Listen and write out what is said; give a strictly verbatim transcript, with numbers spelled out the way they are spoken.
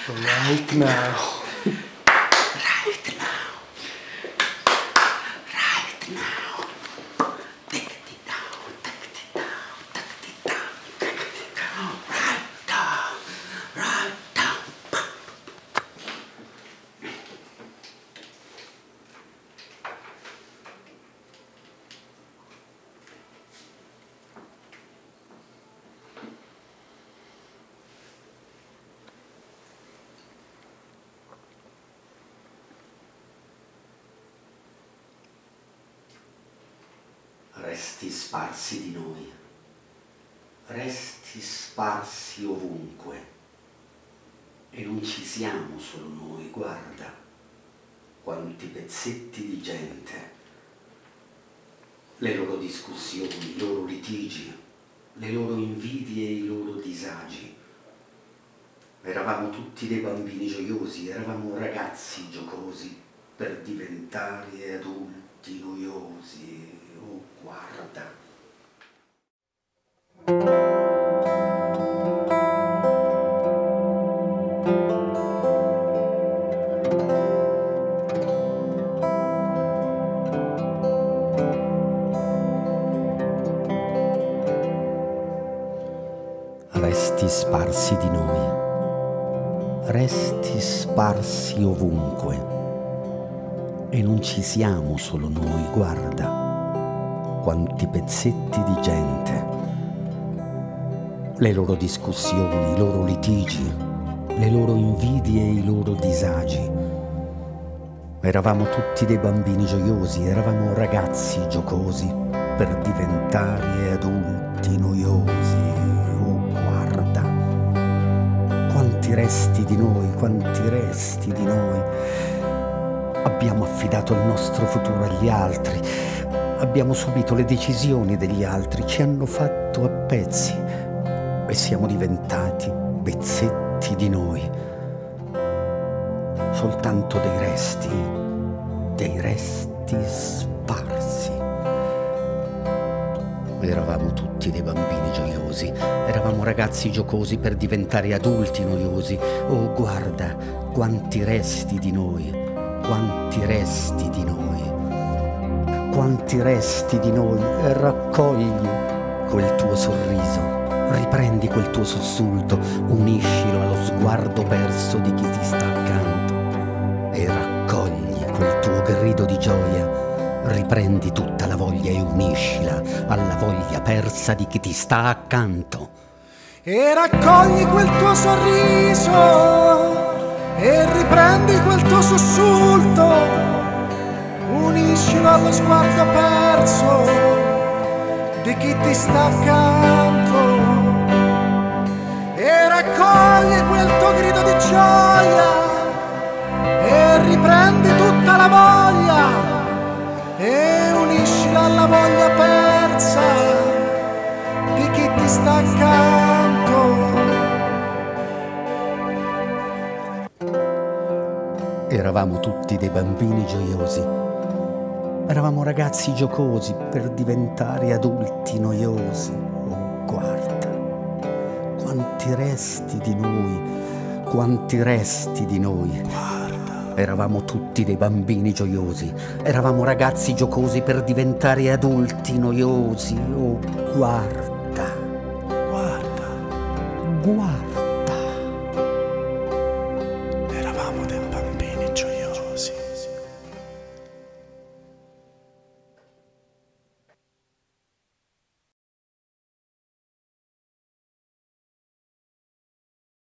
Right now. Right now. Right now. Take it down, take it down, take it down, take it down. Right down, right down. Resti sparsi di noi, resti sparsi ovunque, e non ci siamo solo noi, guarda quanti pezzetti di gente, le loro discussioni, i loro litigi, le loro invidie e i loro disagi. Eravamo tutti dei bambini gioiosi, eravamo ragazzi giocosi per diventare adulti noiosi. Oh, guarda. Resti sparsi di noi, resti sparsi ovunque, e non ci siamo solo noi, guarda quanti pezzetti di gente, le loro discussioni, i loro litigi, le loro invidie e i loro disagi. Eravamo tutti dei bambini gioiosi, eravamo ragazzi giocosi per diventare adulti noiosi. Oh, guarda quanti resti di noi, quanti resti di noi. Abbiamo affidato il nostro futuro agli altri, abbiamo subito le decisioni degli altri, ci hanno fatto a pezzi e siamo diventati pezzetti di noi. Soltanto dei resti, dei resti sparsi. Eravamo tutti dei bambini gioiosi, eravamo ragazzi giocosi per diventare adulti noiosi. Oh, guarda quanti resti di noi, quanti resti di noi. Quanti resti di noi, e raccogli quel tuo sorriso, riprendi quel tuo sussulto, uniscilo allo sguardo perso di chi ti sta accanto, e raccogli quel tuo grido di gioia, riprendi tutta la voglia e uniscila alla voglia persa di chi ti sta accanto. E raccogli quel tuo sorriso e riprendi quel tuo sussulto, uniscilo allo sguardo perso di chi ti sta accanto, e raccogli quel tuo grido di gioia e riprendi tutta la voglia e uniscila alla voglia persa di chi ti sta accanto. Eravamo tutti dei bambini gioiosi, eravamo ragazzi giocosi per diventare adulti noiosi. Oh, guarda quanti resti di noi, quanti resti di noi. Guarda. Eravamo tutti dei bambini gioiosi, eravamo ragazzi giocosi per diventare adulti noiosi. Oh, guarda, guarda, guarda.